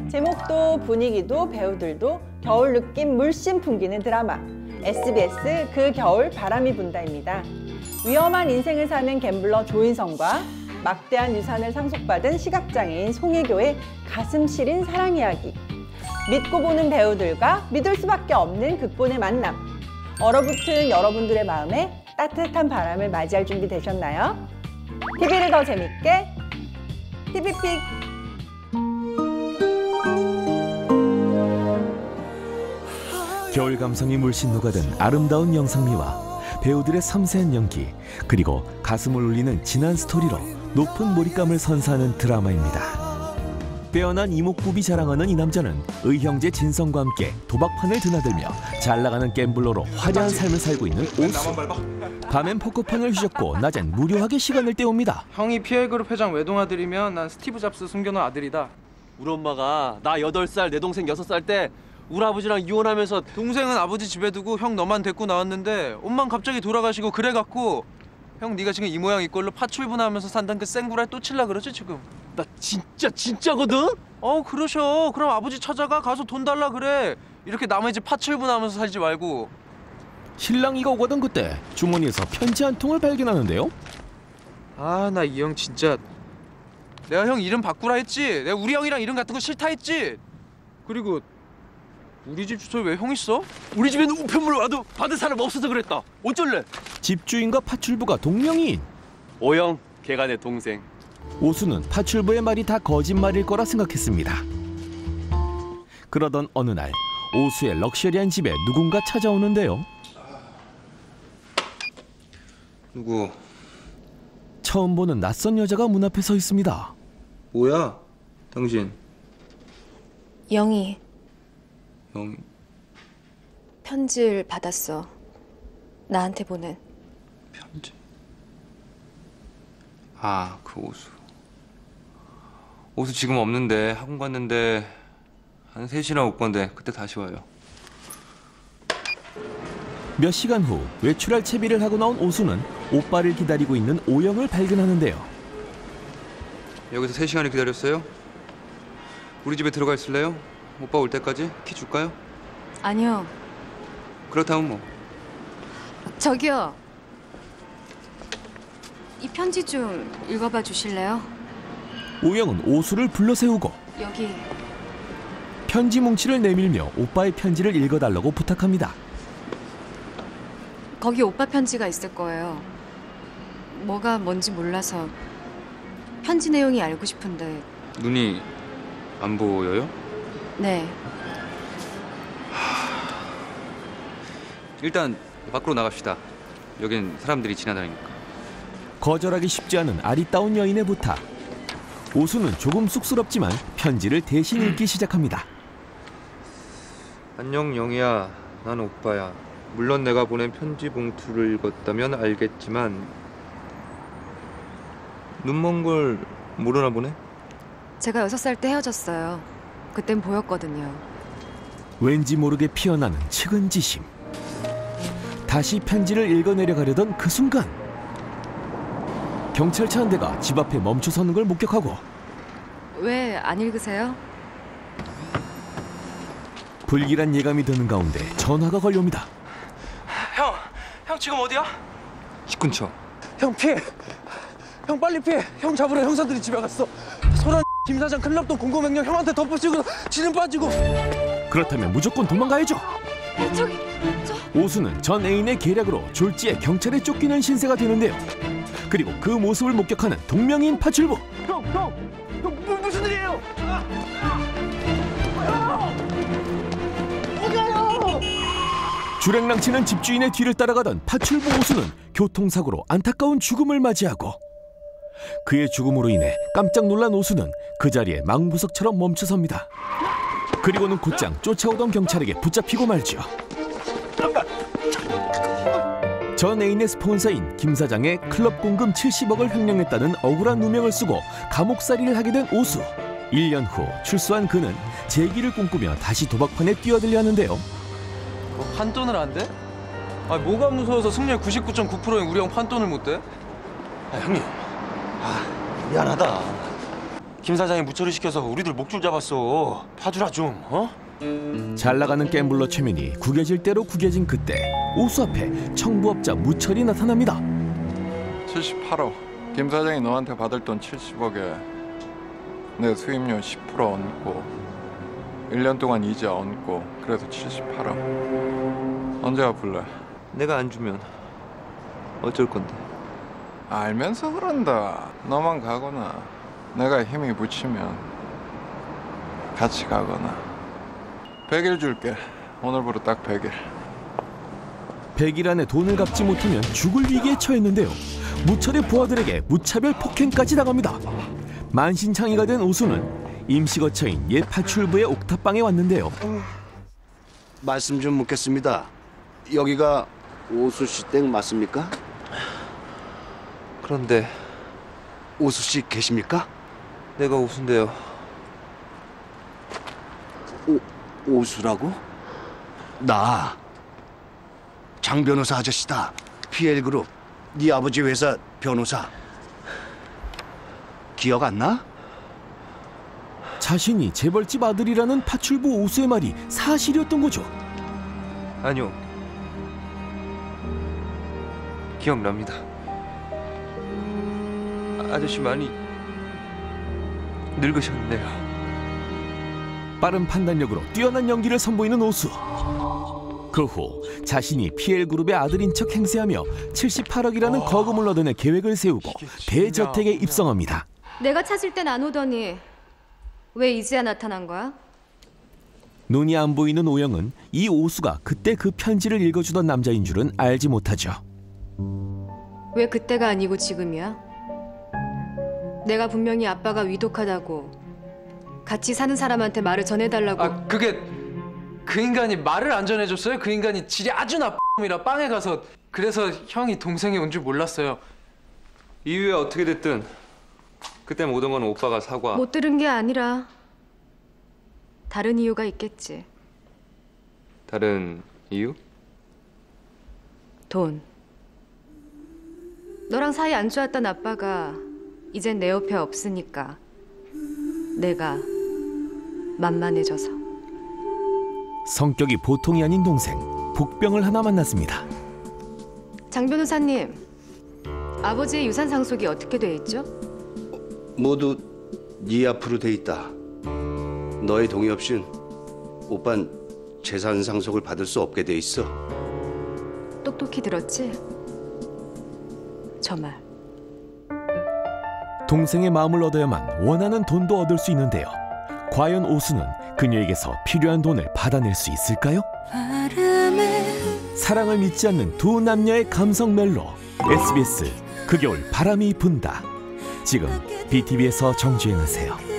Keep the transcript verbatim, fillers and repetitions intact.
제목도 분위기도 배우들도 겨울 느낌 물씬 풍기는 드라마 에스비에스 그 겨울 바람이 분다입니다. 위험한 인생을 사는 갬블러 조인성과 막대한 유산을 상속받은 시각장애인 송혜교의 가슴 시린 사랑 이야기. 믿고 보는 배우들과 믿을 수밖에 없는 극본의 만남. 얼어붙은 여러분들의 마음에 따뜻한 바람을 맞이할 준비 되셨나요? 티비를 더 재밌게 티비픽. 겨울 감성이 물씬 녹아든 아름다운 영상미와 배우들의 섬세한 연기, 그리고 가슴을 울리는 진한 스토리로 높은 몰입감을 선사하는 드라마입니다. 빼어난 이목구비 자랑하는 이 남자는 의형제 진성과 함께 도박판을 드나들며 잘나가는 갬블러로 화려한 삶을 살고 있는 오수. 밤엔 포커판을 휘젓고 낮엔 무료하게 시간을 때웁니다. 형이 피엘그룹 회장 외동아들이면 난 스티브 잡스 숨겨놓은 아들이다. 우리 엄마가 나 여덟 살, 내 동생 여섯 살 때 우리 아버지랑 이혼하면서 동생은 아버지 집에 두고 형 너만 데리고 나왔는데 엄만 갑자기 돌아가시고 그래갖고 형 네가 지금 이 모양 이 꼴로 파출분하면서 산다는 그 생구랄 또 칠라 그러지 지금? 나 진짜 진짜거든? 어 그러셔. 그럼 아버지 찾아가 가서 돈 달라 그래. 이렇게 남의 집 파출분하면서 살지 말고. 신랑이가 오가던 그때 주머니에서 편지 한 통을 발견하는데요. 아 나 이 형 진짜 내가 형 이름 바꾸라 했지. 내가 우리 형이랑 이름 같은 거 싫다 했지. 그리고 우리 집 주소에 왜 형 있어? 우리 집에는 우편물 와도 받은 사람 없어서 그랬다. 어쩔래? 집주인과 파출부가 동명이인. 오영, 걔가 내 동생. 오수는 파출부의 말이 다 거짓말일 거라 생각했습니다. 그러던 어느 날 오수의 럭셔리한 집에 누군가 찾아오는데요. 누구? 처음 보는 낯선 여자가 문 앞에 서 있습니다. 뭐야? 당신? 영희. 영희? 편지를 받았어. 나한테 보낸. 편지? 아, 그 오수. 오수 지금 없는데 학원 갔는데 한 세 시나 올 건데 그때 다시 와요. 몇 시간 후 외출할 채비를 하고 나온 오수는 오빠를 기다리고 있는 오영을 발견하는데요. 여기서 세 시간을 기다렸어요? 우리 집에 들어가 있을래요? 오빠 올 때까지? 키 줄까요? 아니요. 그렇다면 뭐. 저기요. 이 편지 좀 읽어봐 주실래요? 오영은 오수를 불러세우고 여기. 편지 뭉치를 내밀며 오빠의 편지를 읽어달라고 부탁합니다. 거기 오빠 편지가 있을 거예요. 뭐가 뭔지 몰라서 편지 내용이 알고 싶은데. 눈이 안 보여요? 네. 일단 밖으로 나갑시다. 여긴 사람들이 지나다니니까. 거절하기 쉽지 않은 아리따운 여인의 부탁. 오수는 조금 쑥스럽지만 편지를 대신 읽기 시작합니다. 안녕 영희야. 난 오빠야. 물론 내가 보낸 편지 봉투를 읽었다면 알겠지만 눈먼 걸 모르나 보네? 제가 여섯 살 때 헤어졌어요. 그땐 보였거든요. 왠지 모르게 피어나는 측은지심. 다시 편지를 읽어내려가려던 그 순간 경찰차 한 대가 집 앞에 멈춰서는 걸 목격하고. 왜 안 읽으세요? 불길한 예감이 드는 가운데 전화가 걸려옵니다. 형! 형 지금 어디야? 집 근처. 형 피해! 형 빨리 피해! 형 잡으러 형사들이 집에 갔어. 소란 김 사장 클럽도 공고명령 형한테 덧붙이고 지는 빠지고. 그렇다면 무조건 도망가야죠. 저기, 저... 오수는 전 애인의 계략으로 졸지에 경찰에 쫓기는 신세가 되는데요. 그리고 그 모습을 목격하는 동명이인 파출부. 형! 형! 형 뭐, 무슨 일이에요? 주랭랑치는 집주인의 뒤를 따라가던 파출부 오수는 교통사고로 안타까운 죽음을 맞이하고, 그의 죽음으로 인해 깜짝 놀란 오수는 그 자리에 망부석처럼 멈춰섭니다. 그리고는 곧장 쫓아오던 경찰에게 붙잡히고 말죠. 전 애인의 스폰서인 김 사장의 클럽 공금 칠십억을 횡령했다는 억울한 누명을 쓰고 감옥살이를 하게 된 오수. 일 년 후 출소한 그는 재기를 꿈꾸며 다시 도박판에 뛰어들려 하는데요. 뭐 판돈을 안 돼? 아 뭐가 무서워서 승률 구십구 점 구 퍼센트인 우리 형 판돈을 못 돼? 아 형님, 아 미안하다. 김 사장이 무처리 시켜서 우리들 목줄 잡았어. 봐주라 좀, 어? 잘 나가는 갬블러 최면이 구겨질 대로 구겨진 그때 오수 앞에 청부업자 무철이 나타납니다. 칠십팔억. 김 사장이 너한테 받을 돈 칠십억에 내 수입료 십 퍼센트 얹고 일 년 동안 이자 얹고 그래서 칠십팔억. 언제 갚을래? 내가 안 주면 어쩔 건데? 알면서 그런다. 너만 가거나 내가 힘이 붙이면 같이 가거나. 백 일 줄게. 오늘부로 딱 백 일. 백 일 안에 돈을 갚지 못하면 죽을 위기에 처했는데요. 무철의 부하들에게 무차별 폭행까지 당합니다. 만신창이가 된 오수는 임시 거처인 옛 파출부의 옥탑방에 왔는데요. 말씀 좀 묻겠습니다. 여기가 오수 씨 댁 맞습니까? 그런데 오수 씨 계십니까? 내가 오수인데요. 오, 오수라고? 나 장 변호사 아저씨다. 피엘그룹 네 아버지 회사 변호사. 기억 안 나? 자신이 재벌집 아들이라는 파출부 오수의 말이 사실이었던 거죠. 아니요. 기억납니다. 아저씨 많이 늙으셨네요. 빠른 판단력으로 뛰어난 연기를 선보이는 오수. 그 후 자신이 피엘그룹의 아들인 척 행세하며 칠십팔억이라는 거금을 얻어낼 계획을 세우고 대저택에 입성합니다. 내가 찾을 땐 안 오더니 왜 이제야 나타난 거야? 눈이 안 보이는 오영은 이 오수가 그때 그 편지를 읽어주던 남자인 줄은 알지 못하죠. 왜 그때가 아니고 지금이야? 내가 분명히 아빠가 위독하다고 같이 사는 사람한테 말을 전해달라고. 아 그게 그 인간이 말을 안 전해줬어요. 그 인간이 질이 아주 나쁨이라 빵에 가서. 그래서 형이 동생이 온 줄 몰랐어요. 이후에 어떻게 됐든 그때 모든 건 오빠가 사과. 못 들은 게 아니라 다른 이유가 있겠지. 다른 이유? 돈. 너랑 사이 안 좋았던 아빠가 이젠 내 옆에 없으니까 내가 만만해져서. 성격이 보통이 아닌 동생 복병을 하나 만났습니다. 장 변호사님, 아버지의 유산 상속이 어떻게 돼 있죠? 모두 네 앞으로 돼 있다. 너의 동의 없인 오빤 재산 상속을 받을 수 없게 돼 있어. 똑똑히 들었지? 저 말. 동생의 마음을 얻어야만 원하는 돈도 얻을 수 있는데요. 과연 오수는 그녀에게서 필요한 돈을 받아낼 수 있을까요? 사랑을 믿지 않는 두 남녀의 감성 멜로 에스비에스 그 겨울 바람이 분다. 지금 비티비에서 정주행하세요.